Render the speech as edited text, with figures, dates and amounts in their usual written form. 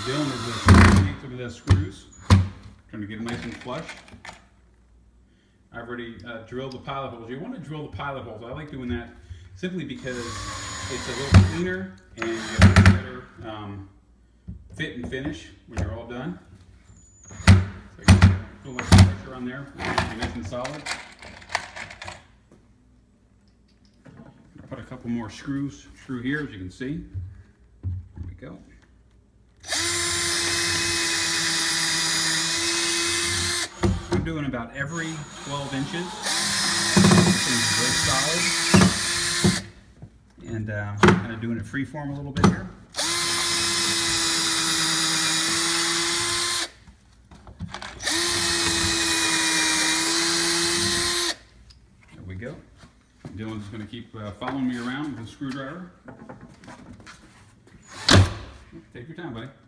doing is tightening some of the screws, trying to get them nice and flush. I've already drilled the pilot holes. You want to drill the pilot holes. I like doing that simply because it's a little cleaner and you get a better fit and finish when you're all done. So you feel like the pressure on there, nice and solid. I'll put a couple more screws through here, as you can see. There we go. I'm doing about every 12 inches. Things very solid. And kind of doing it freeform a little bit here. There we go. Dylan's going to keep following me around with the screwdriver. Take your time, buddy.